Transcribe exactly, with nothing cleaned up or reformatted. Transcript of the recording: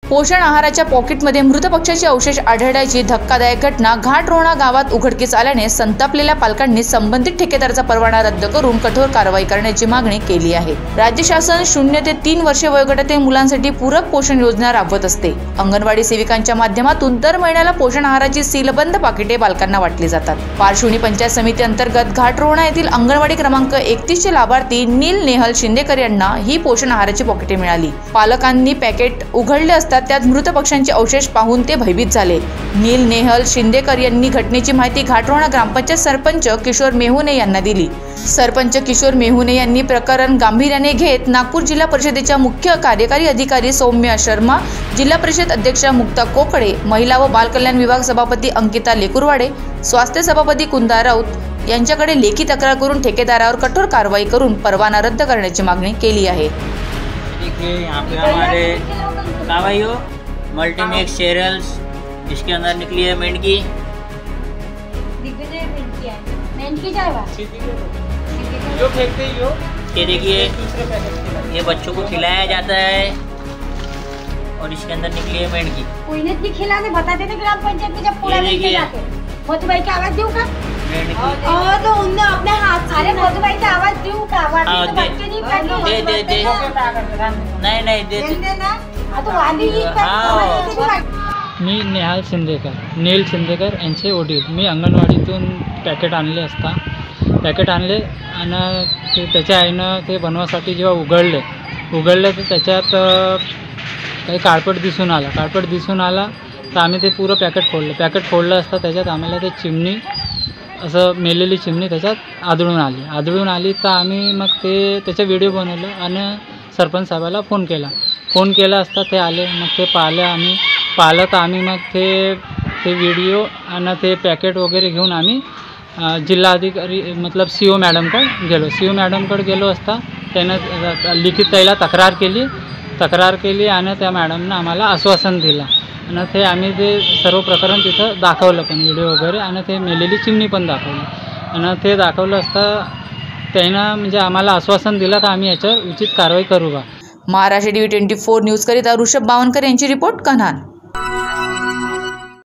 पोषण आहाराच्या पॉकेटमध्ये मृत पक्ष्याचे अवशेष आढळल्याची धक्कादायक घटना घाटरोणा गावात उघडकीस आल्याने संतापलेल्या पालकांनी संबंधित ठेकेदाराचा परवाना रद्द करून कठोर कारवाई करण्याची मागणी केली आहे। राज्य शासन शून्य ते तीन वर्षे वयोगटातील मुलांसाठी पूरक पोषण योजना राबवत असते। अंगणवाडी सेविकांच्या माध्यमातून दर महिन्याला पोषण आहाराची सीलबंद पाकिटे बालकांना वाटली जातात। पारशिवनी पंचायत समिती अंतर्गत घाटरोणा येथील अंगणवाडी क्रमांक एकतीस चे लाभार्थी नील नेहल शिंदेकर यांना ही पोषण आहाराची पाकिटे मिळाली। पालकांनी पॅकेट उघडले असता त्यात मृत पक्ष्यांचे अवशेष पाहून ते भयभीत झाले। नील नेहल शिंदेकर यांनी घटनेची माहिती घाटरोणा ग्रामपंचायत सरपंच किशोर मेहुणे यांना दिली। सरपंच किशोर मेहुणे यांनी प्रकरण गांभीर्याने घेत नागपूर जिल्हा परिषदेच्या मुख्य कार्यकारी अधिकारी सौम्या शर्मा, जिल्हा परिषद अध्यक्षा मुक्ता कोकडे, महिला व बाल कल्याण विभाग सभापती अंकिता लेकुरवाडे, स्वास्थ्य सभापती कुंदा राऊत यांच्याकडे लेखी तक्रार करून ठेकेदारावर कठोर कारवाई करून परवाना रद्द करण्याची मागणी केली आहे। कार्रवाई हो मल्टीमिक्स सीरियल्स, इसके अंदर निकली है मेंढकी। दिग्विजय मेंढकी है, मेंढकी जाएगा जो फेंकते ही हो। ये देखिए ये बच्चों को खिलाया जाता है और इसके अंदर निकली है मेंढकी। कोई नहीं खिलाने बताते थे ग्राम पंचायत में जब पूरा लेके जाके मोती भाई की आवाज दूं का और तो उनने अपने हाथ सारे मोती भाई की आवाज दूं का आवाज तो बच्चे नहीं पाएंगे। दे दे दे नहीं नहीं दे दे ना तो वाली मी नेहाल शिंदेकर नील शिंदेकर यांचे वडील। मी अंगणवाडीतून पॅकेट आणले असता पॅकेट आणले आणि ते त्याच्या आईनं ते बनवासाठी जेव्हा उघडले उघडले तर त्याच्यात काही काळपट दिसून आला काळपट दिसून आला तर आम्ही ते पुरं पॅकेट फोडलं पॅकेट फोडलं असता त्याच्यात आम्हाला ते चिमणी असं मेलेली चिमणी त्याच्यात आढळून आली आढळून आली तर आम्ही मग ते त्याचा व्हिडिओ बनवलं आणि सरपंच साहेबाला फोन केला फोन केला असता ते आले। मग ते पाहिलं आम्ही पाहिलं तर आम्ही मग ते ते व्हिडिओ आणि ते पॅकेट वगैरे घेऊन आम्ही जिल्हाधिकारी मतलब सी ओ मॅडमकडे गेलो सी ओ मॅडमकडे गेलो असता त्यानं लिखित त्याला तक्रार केली तक्रार केली आणि त्या मॅडमनं आम्हाला आश्वासन दिलं आणि ते आम्ही ते सर्व प्रकरण तिथं दाखवलं पण व्हिडिओ वगैरे आणि ते मेलेली चिमणी पण दाखवली आणि ते दाखवलं असता त्यानं म्हणजे आम्हाला आश्वासन दिलं तर आम्ही याच्यावर उचित कारवाई करू बा। महाराष्ट्र टीव्ही चोवीस न्यूज करिता ऋषभ बावनकर यांची रिपोर्ट कन्हान।